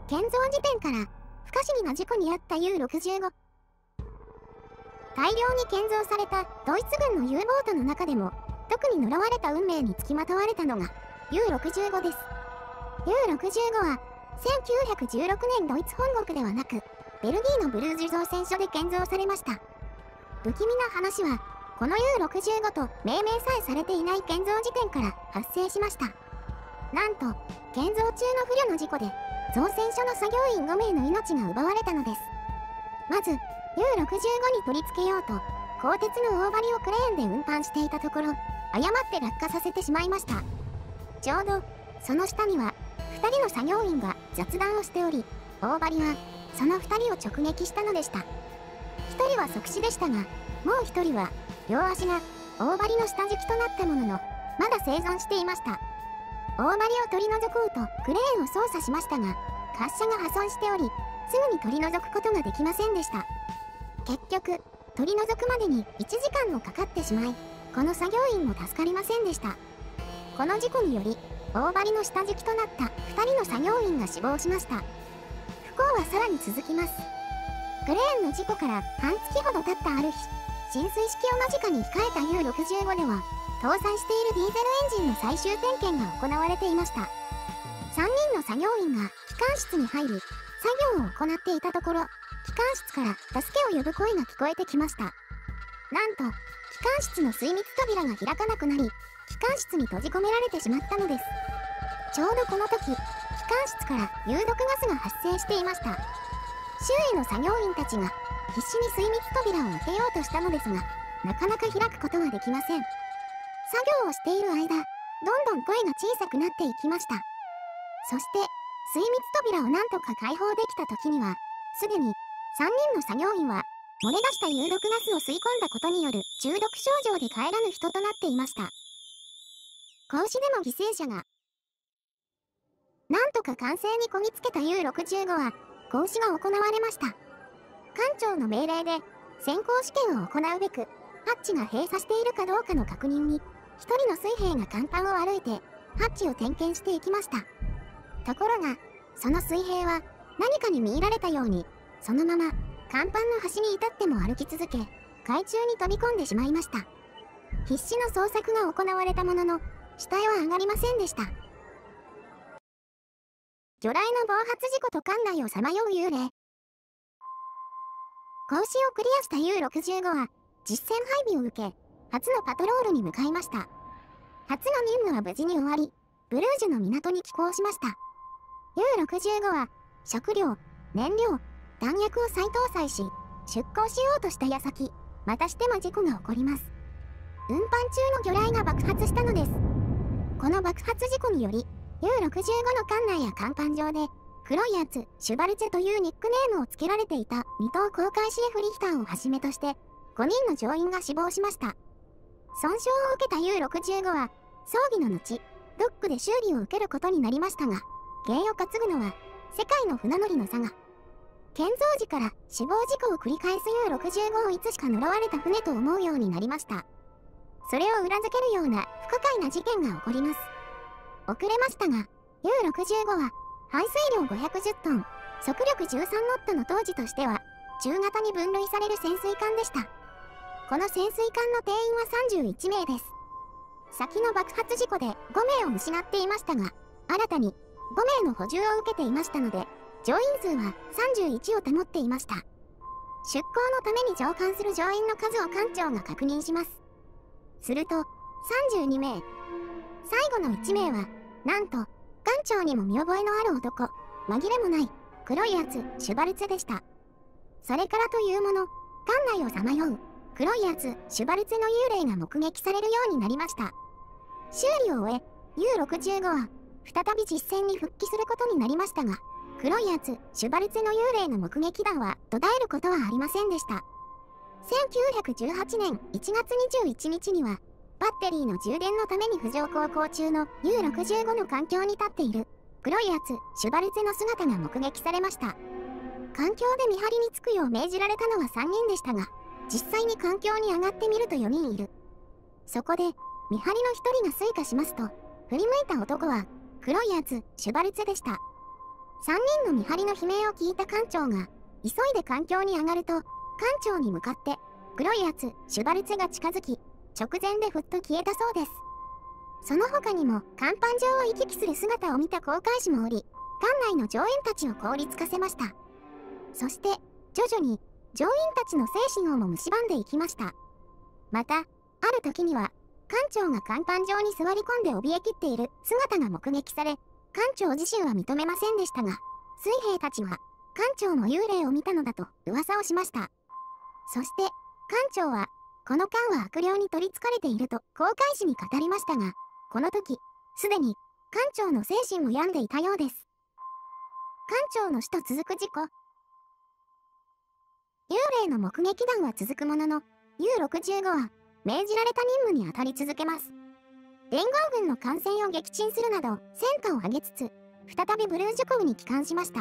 建造時点から不可思議な事故に遭った U-65。大量に建造されたドイツ軍の U ボートの中でも特に呪われた運命につきまとわれたのが U-65 です。U-65 は1916年ドイツ本国ではなくベルギーのブルージュ造船所で建造されました。不気味な話はこの U-65 と命名さえされていない建造時点から発生しました。なんと建造中の不慮の事故で造船所の作業員5名の命が奪われたのです。まず U-65 に取り付けようと鋼鉄の大針をクレーンで運搬していたところ誤って落下させてしまいました。ちょうどその下には2人の作業員が雑談をしており、大針はその2人を直撃したのでした。1人は即死でしたが、もう1人は両足が大針の下敷きとなったもののまだ生存していました。大針を取り除こうとクレーンを操作しましたが、滑車が破損しておりすぐに取り除くことができませんでした。結局取り除くまでに1時間もかかってしまい、この作業員も助かりませんでした。この事故により大針の下敷きとなった2人の作業員が死亡しました。不幸はさらに続きます。クレーンの事故から半月ほど経ったある日、浸水式を間近に控えた U-65 では搭載しているディーゼルエンジンの最終点検が行われていました。3人の作業員が機関室に入り作業を行っていたところ、機関室から助けを呼ぶ声が聞こえてきました。なんと機関室の水密扉が開かなくなり、機関室に閉じ込められてしまったのです。ちょうどこの時、機関室から有毒ガスが発生していました。周囲の作業員たちが必死に水密扉を開けようとしたのですが、なかなか開くことができません。作業をしている間、どんどん声が小さくなっていきました。そして水密扉をなんとか開放できた時には、すでに3人の作業員は漏れ出した有毒ガスを吸い込んだことによる中毒症状で帰らぬ人となっていました。子牛でも犠牲者が。なんとか完成にこぎつけた U-65 は子牛が行われました。艦長の命令で先行試験を行うべくハッチが閉鎖しているかどうかの確認に一人の水兵が甲板を歩いてハッチを点検していきました。ところがその水兵は何かに見入られたようにそのまま甲板の端に至っても歩き続け、海中に飛び込んでしまいました。必死の捜索が行われたものの死体は上がりませんでした。魚雷の暴発事故と艦内をさまよう幽霊。講師をクリアした U-65 は実戦配備を受け、初のパトロールに向かいました。初の任務は無事に終わり、ブルージュの港に寄港しました。U-65 は食料、燃料、弾薬を再搭載し、出港しようとした矢先、またしても事故が起こります。運搬中の魚雷が爆発したのです。この爆発事故により、U-65 の艦内や甲板上で、黒いやつ、シュバルツェというニックネームを付けられていた2等航海士 F リヒターをはじめとして、5人の乗員が死亡しました。損傷を受けた U-65 は、葬儀の後、ドックで修理を受けることになりましたが、原を担ぐのは、世界の船乗りの差が。建造時から死亡事故を繰り返す U-65 をいつしか呪われた船と思うようになりました。それを裏付けるような不可解な事件が起こります。遅れましたが、U-65 は、排水量510トン、速力13ノットの当時としては、中型に分類される潜水艦でした。この潜水艦の定員は31名です。先の爆発事故で5名を失っていましたが、新たに5名の補充を受けていましたので、乗員数は31を保っていました。出港のために乗艦する乗員の数を艦長が確認します。すると、32名。最後の1名は、なんと、艦長にも見覚えのある男、紛れもない、黒いやつ、シュバルツェでした。それからというもの、艦内をさまよう、黒いやつ、シュバルツェの幽霊が目撃されるようになりました。修理を終え、U-65 は、再び実戦に復帰することになりましたが、黒いやつ、シュバルツェの幽霊の目撃談は途絶えることはありませんでした。1918年1月21日には、バッテリーの充電のために浮上航行中の U-65 の環境に立っている黒いやつ、シュバルツェの姿が目撃されました。環境で見張りにつくよう命じられたのは3人でしたが、実際に環境に上がってみると4人いる。そこで、見張りの1人が推化しますと、振り向いた男は、黒いやつ、シュバルツェでした。 3人の見張りの悲鳴を聞いた艦長が急いで艦橋に上がると、艦長に向かって黒いやつシュバルツが近づき、直前でふっと消えたそうです。その他にも甲板上を行き来する姿を見た航海士もおり、艦内の乗員たちを凍りつかせました。そして徐々に乗員たちの精神をも蝕んでいきました。またある時には艦長が甲板上に座り込んで怯えきっている姿が目撃され、艦長自身は認めませんでしたが、水兵たちは艦長の幽霊を見たのだと噂をしました。そして艦長はこの艦は悪霊に取りつかれていると航海士に語りましたが、この時すでに艦長の精神も病んでいたようです。艦長の死と続く事故。幽霊の目撃談は続くものの、U-65 は命じられた任務に当たり続けます。連合軍の艦船を撃沈するなど戦果を上げつつ、再びブルージュ港に帰還しました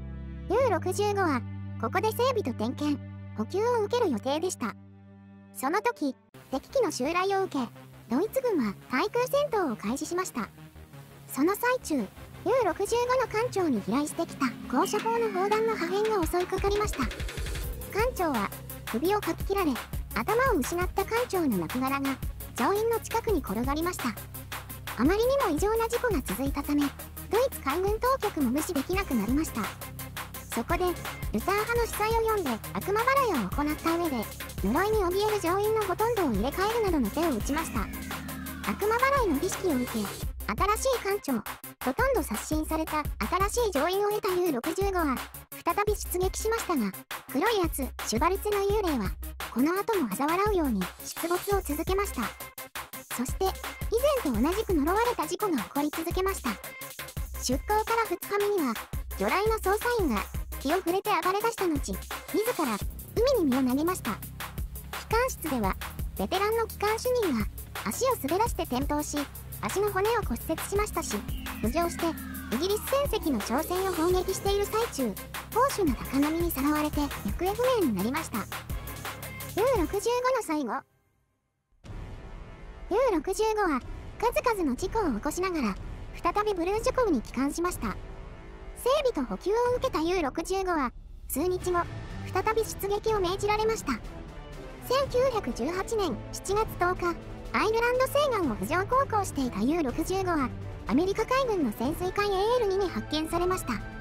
。U-65 はここで整備と点検、補給を受ける予定でした。その時、敵機の襲来を受け、ドイツ軍は対空戦闘を開始しました。その最中、U-65 の艦長に飛来してきた高射砲の砲弾の破片が襲いかかりました。艦長は首をかき切られ、頭を失った艦長の亡骸が乗員の近くに転がりました。あまりにも異常な事故が続いたため、ドイツ海軍当局も無視できなくなりました。そこでルター派の司祭を呼んで悪魔払いを行った上で、呪いに怯える乗員のほとんどを入れ替えるなどの手を打ちました。悪魔払いの儀式を受け、新しい艦長、ほとんど刷新された新しい乗員を得た U-65 は再び出撃しましたが、黒いやつシュバルツの幽霊はこの後も嘲笑うように出没を続けました。そして以前と同じく呪われた事故が起こり続けました。出港から2日目には魚雷の捜査員が気を触れて暴れ出した後、自ら海に身を投げました。機関室ではベテランの機関主任が足を滑らして転倒し、足の骨を骨折しましたし、浮上してイギリス船籍の商船を砲撃している最中、砲手が高波にさらわれて行方不明になりました。U-65 の最後。U-65 は数々の事故を起こしながら再びブルージュ港に帰還しました。整備と補給を受けた U-65 は数日後再び出撃を命じられました。1918年7月10日、アイルランド西岸を浮上航行していた U-65 はアメリカ海軍の潜水艦 AL-2 に発見されました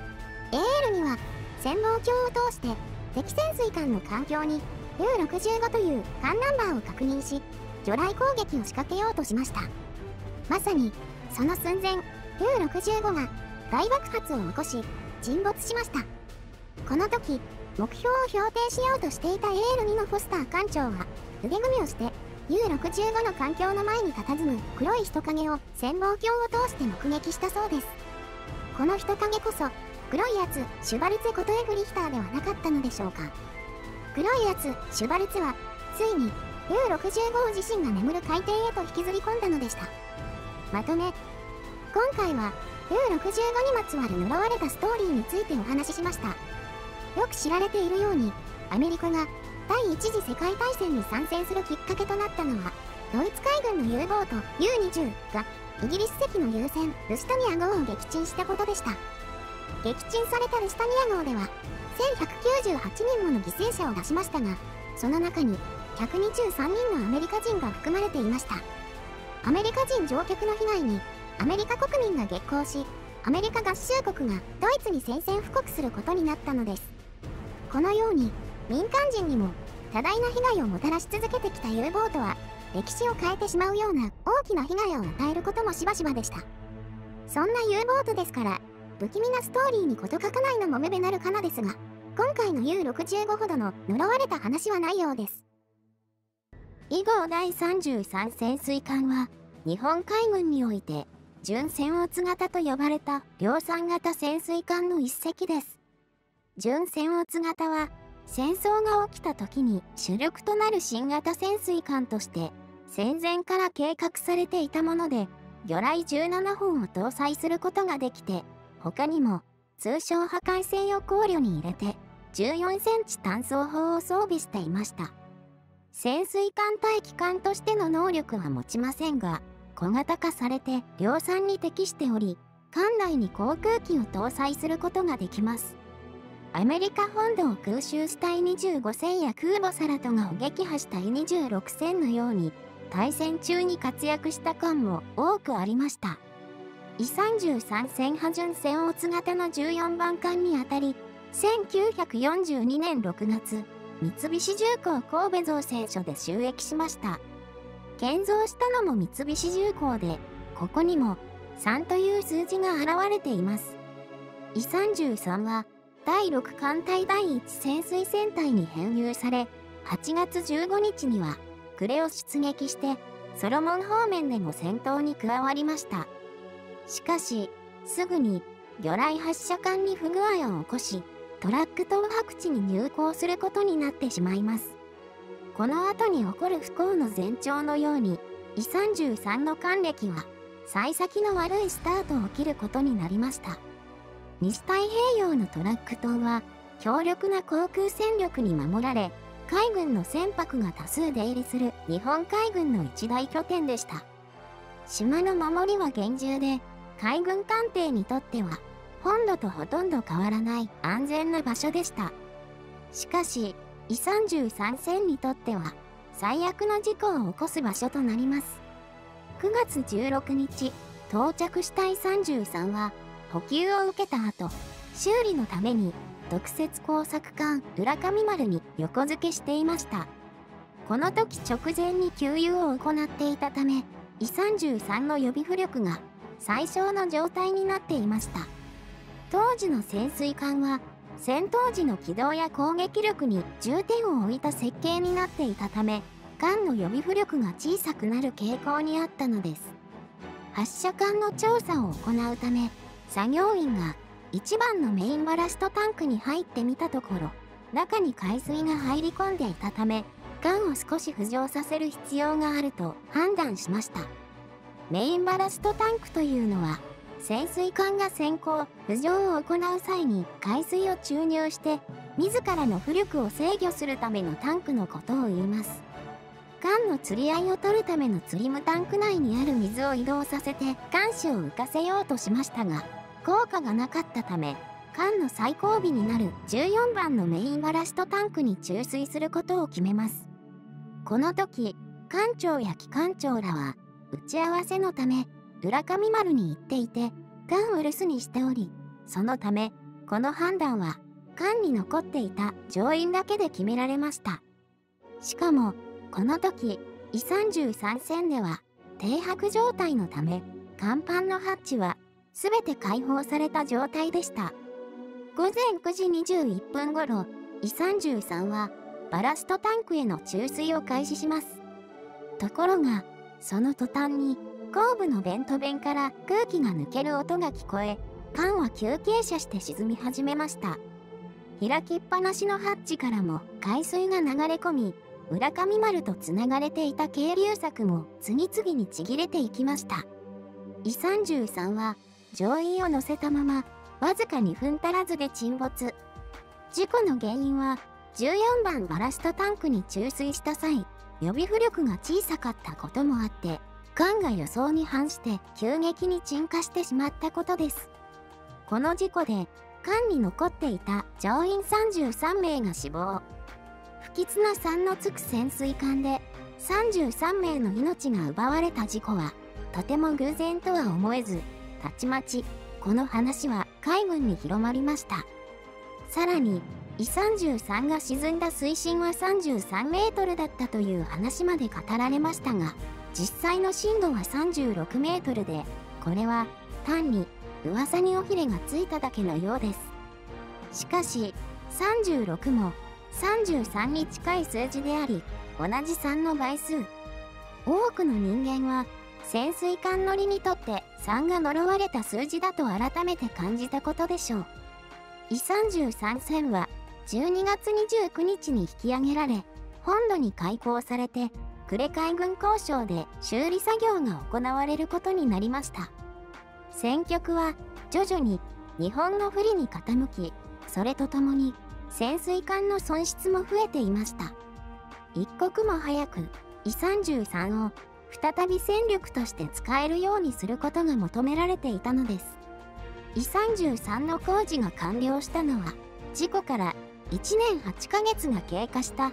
。AL-2 は潜望鏡を通して敵潜水艦の艦橋に U-65 という艦ナンバーを確認し、魚雷攻撃を仕掛けようとしました。まさにその寸前、U-65 が大爆発を起こし沈没しました。この時目標を標定しようとしていた AL-2 のフォスター艦長は腕組みをして U-65 の艦橋の前に佇む黒い人影を潜望鏡を通して目撃したそうです。この人影こそ黒いやつシュバルツことエフリヒターではなかったのでしょうか。黒いやつシュバルツはついに U-65 自身が眠る海底へと引きずり込んだのでした。まとめ、今回は U-65 にまつわる呪われたストーリーについてお話ししました。よく知られているように、アメリカが第一次世界大戦に参戦するきっかけとなったのは、ドイツ海軍の U ボート U-20 がイギリス籍の優船ルスタニア号を撃沈したことでした。撃沈されたルスタニア号では1198人もの犠牲者を出しましたが、その中に123人のアメリカ人が含まれていました。アメリカ人乗客の被害にアメリカ国民が激高し、アメリカ合衆国がドイツに宣戦布告することになったのです。このように民間人にも多大な被害をもたらし続けてきた U ボートは歴史を変えてしまうような大きな被害を与えることもしばしばでした。そんな U ボートですから不気味なストーリーに事欠かないのもめべなるかなですが、今回の U-65 ほどの呪われた話はないようです。以後第33潜水艦は日本海軍において準戦乙型と呼ばれた量産型潜水艦の一隻です。準戦乙型は戦争が起きた時に主力となる新型潜水艦として戦前から計画されていたもので、魚雷17本を搭載することができて、他にも通称破壊性を考慮に入れて14センチ単装砲を装備していました。潜水艦対機関としての能力は持ちませんが、小型化されて量産に適しており、 艦内に航空機を搭載することができます。アメリカ本土を空襲したE25戦や空母サラトガを撃破したE26戦のように、大戦中に活躍した艦も多くありました。E33戦波巡戦乙型の14番艦にあたり、1942年6月、三菱重工神戸造船所で就役しました。建造したのも三菱重工で、ここにも3という数字が現れています。E33は第6艦隊第1潜水戦隊に編入され、8月15日には呉を出撃してソロモン方面でも戦闘に加わりました。しかし、すぐに魚雷発射管に不具合を起こし、トラック島白地に入港することになってしまいます。この後に起こる不幸の前兆のように、E33の艦歴は幸先の悪いスタートを切ることになりました。西太平洋のトラック島は強力な航空戦力に守られ、海軍の船舶が多数出入りする日本海軍の一大拠点でした。島の守りは厳重で、海軍艦艇にとっては本土とほとんど変わらない安全な場所でした。しかし、E33戦にとっては最悪の事故を起こす場所となります。9月16日、到着したE33は補給を受けた後、修理のために特設工作艦浦上丸に横付けしていました。この時直前に給油を行っていたため、E33の予備浮力が最小の状態になっていました。当時の潜水艦は戦闘時の機動や攻撃力に重点を置いた設計になっていたため、艦の予備浮力が小さくなる傾向にあったのです。発射管の調査を行うため、作業員が1番のメインバラストタンクに入ってみたところ、中に海水が入り込んでいたため、艦を少し浮上させる必要があると判断しました。メインバラストタンクというのは、潜水艦が潜航・浮上を行う際に海水を注入して、自らの浮力を制御するためのタンクのことを言います。艦の釣り合いを取るための釣りムタンク内にある水を移動させて艦首を浮かせようとしましたが、効果がなかったため、艦の最後尾になる14番のメインバラストタンクに注水することを決めます。この時、艦長や機関長らは、打ち合わせのため、浦上丸に行っていて、艦を留守にしており、そのため、この判断は、艦に残っていた乗員だけで決められました。しかも、この時、E33戦では、停泊状態のため、甲板のハッチは、すべて開放された状態でした。午前9時21分頃、E33は、バラストタンクへの注水を開始します。ところが、その途端に、後部のベント弁から空気が抜ける音が聞こえ、艦は急傾斜して沈み始めました。開きっぱなしのハッチからも海水が流れ込み、浦上丸とつながれていた係留柵も次々にちぎれていきました。E33は乗員を乗せたまま、わずか2分足らずで沈没。事故の原因は、14番バラストタンクに注水した際、予備浮力が小さかったこともあって、艦が予想に反して急激に沈下してしまったことです。この事故で、艦に残っていた乗員33名が死亡。不吉な3のつく潜水艦で、33名の命が奪われた事故は、とても偶然とは思えず、たちまち、この話は海軍に広まりました。さらに、E33が沈んだ水深は33メートルだったという話まで語られましたが、実際の深度は36メートルで、これは単に噂に尾ひれがついただけのようです。しかし、36も33に近い数字であり、同じ3の倍数。多くの人間は、潜水艦乗りにとって3が呪われた数字だと改めて感じたことでしょう。E33戦は12月29日に引き上げられ、本土に開港されて、呉海軍工廠で修理作業が行われることになりました。戦局は徐々に日本の不利に傾き、それとともに潜水艦の損失も増えていました。一刻も早くE33を再び戦力として使えるようにすることが求められていたのです。 イ33の工事が完了したのは、事故から1年8ヶ月が経過した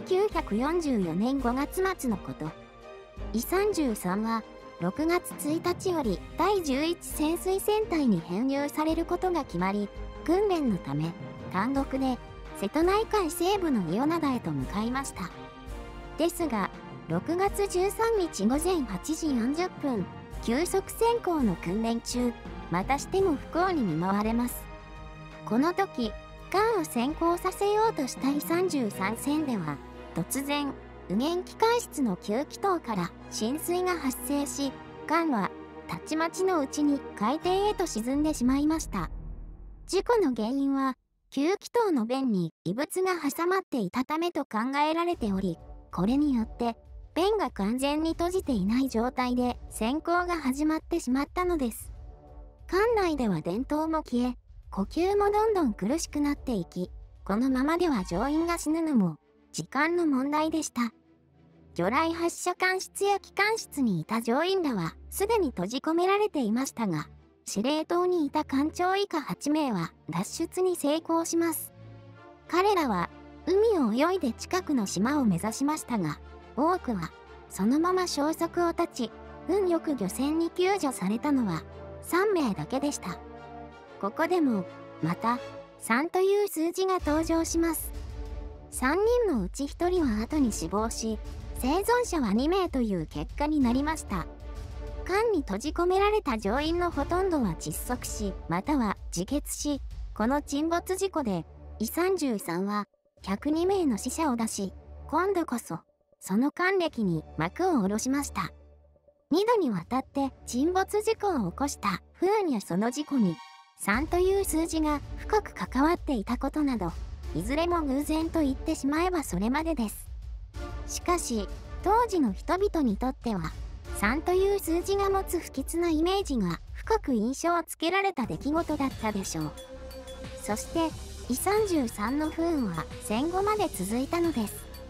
1944年5月末のこと。イ33は6月1日より第11潜水戦隊に編入されることが決まり、訓練のため単独で瀬戸内海西部の伊予灘へと向かいました。ですが、6月13日午前8時40分、急速潜航の訓練中、またしても不幸に見舞われます。この時、艦を潜航させようとしたイ33船では、突然、右舷機関室の吸気筒から浸水が発生し、艦はたちまちのうちに海底へと沈んでしまいました。事故の原因は、吸気筒の弁に異物が挟まっていたためと考えられており、これによって弁が完全に閉じていない状態で潜航が始まってしまったのです。艦内では電灯も消え、呼吸もどんどん苦しくなっていき、このままでは乗員が死ぬのも時間の問題でした。魚雷発射管室や機関室にいた乗員らはすでに閉じ込められていましたが、司令塔にいた艦長以下8名は脱出に成功します。彼らは海を泳いで近くの島を目指しましたが、多くはそのまま消息を絶ち、運よく漁船に救助されたのは3名だけでした。ここでもまた3という数字が登場します。3人のうち1人は後に死亡し、生存者は2名という結果になりました。艦に閉じ込められた乗員のほとんどは窒息死、または自決し、この沈没事故で、イ33は102名の死者を出し、今度こそ、その艦歴に幕を下ろしました。2度にわたって沈没事故を起こした風にはその事故に、3という数字が深く関わっていたことなど、いずれも偶然と言ってしまえばそれまでです。しかし、当時の人々にとっては、3という数字が持つ不吉なイメージが深く印象をつけられた出来事だったでしょう。そして、イ33の不運は戦後まで続いたのです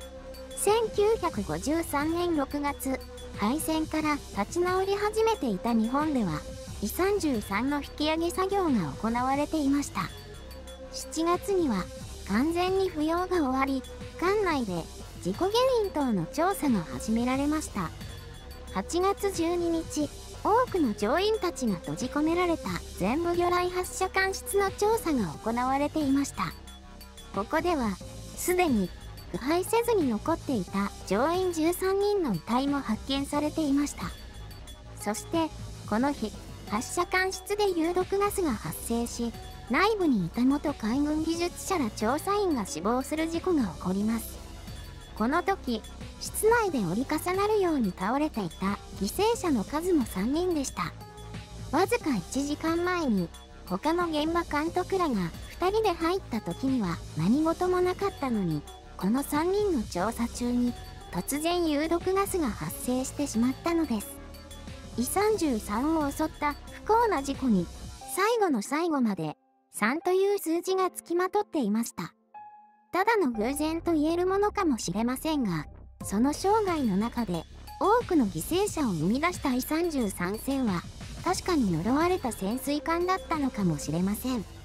。1953年6月、敗戦から立ち直り始めていた日本では、イ33の引き上げ作業が行われていました。7月には完全に扶養が終わり、艦内で事故原因等の調査が始められました。8月12日、多くの乗員たちが閉じ込められた全部魚雷発射管室の調査が行われていました。ここでは、すでに腐敗せずに残っていた乗員13人の遺体も発見されていました。そして、この日、発射管室で有毒ガスが発生し、内部にいた元海軍技術者ら調査員が死亡する事故が起こります。この時、室内で折り重なるように倒れていた犠牲者の数も3人でした。わずか1時間前に、他の現場監督らが2人で入った時には何事もなかったのに、この3人の調査中に突然有毒ガスが発生してしまったのです。イ33を襲った不幸な事故に、最後の最後まで3という数字がつきまとっていました。ただの偶然と言えるものかもしれませんが、その生涯の中で多くの犠牲者を生み出したイ33船は、確かに呪われた潜水艦だったのかもしれません。